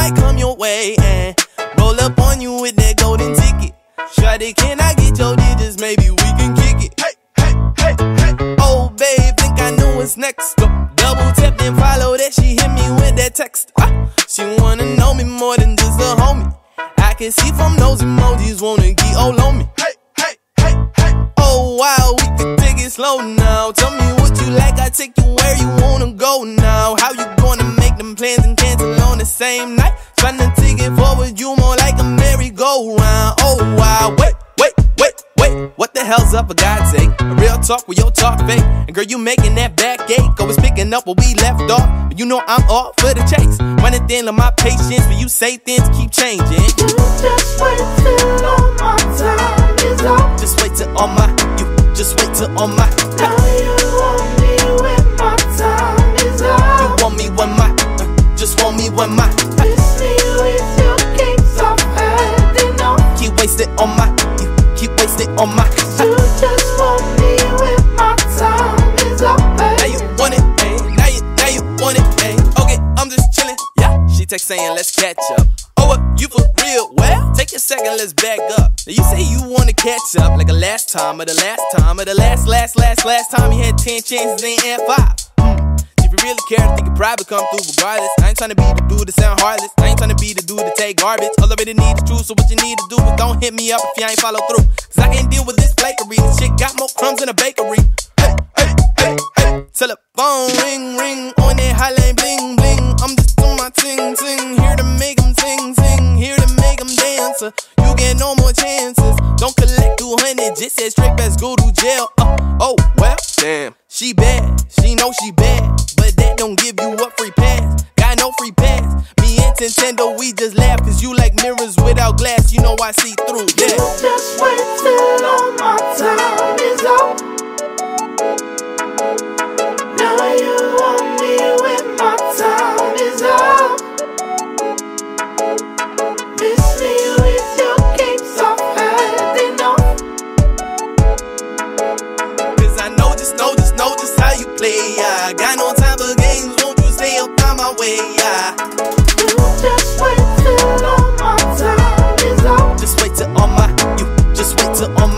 might come your way and roll up on you with that golden ticket. Shawty, can I get your digits? Maybe we can kick it. Hey, hey, hey, hey. Oh, babe, think I know what's next. Go double tap and follow that. She hit me with that text. She wanna know me more than just a homie. I can see from those emojis, wanna get all on me. Hey, hey, hey, hey. Oh, wow, we can take it slow now. Tell me what you like, I take you where you wanna go now. How you gonna make them plans and cancel on the same night? Tryna take it forward, you more like a merry-go-round. Oh, wow, wait. What the hell's up, for God's sake? A real talk with your talk fake. And girl, you making that back ache. Always picking up where we left off. But you know I'm all for the chase. Running thin on my patience, but you say things keep changing. You just wait till all my time is up. Just wait till all my, just wait till all my. Now you want me when my time is up. You want me when my, just want me when my. Miss me with your games off heading off. Keep wasting on my, keep wasting on my. You just want me when my time is up, baby. Now you want it, ayy. Now you want it, ayy. Okay, I'm just chillin', yeah. She text saying let's catch up. Oh, you for real? Well, take a second, let's back up. Now you say you wanna catch up like a last time, or the last time, or the last time you had 10 chances, ain't had 5. If you really care, I think you probably come through regardless. I ain't tryna be the dude to sound heartless. I ain't tryna be the dude to take garbage. All I really need is truth, so what you need to do is don't hit me up if you ain't follow through. Cause I can't deal with this flakery. This shit got more crumbs in a bakery. Hey, hey, hey, hey. Telephone ring on that hotline bling bling. I'm just on my ting ting, here to make them ting ting, here to make them dance. You get no more chances. Don't collect 200, just said straight best go to jail. Oh well, damn. She bad, she know she bad, but that don't give you a free pass. Got no free pass. Me and Nintendo, we just laugh, cause you like mirrors without glass. You know I see through, yeah. You just wait till all my time is up. Now you want me when my time is up. Miss me with your games off heading off. Cause I know just how you play, yeah. Got no time for games, won't you stay up on my way, yeah. You just wait till all my time is up. Just wait till all my, just wait till all my.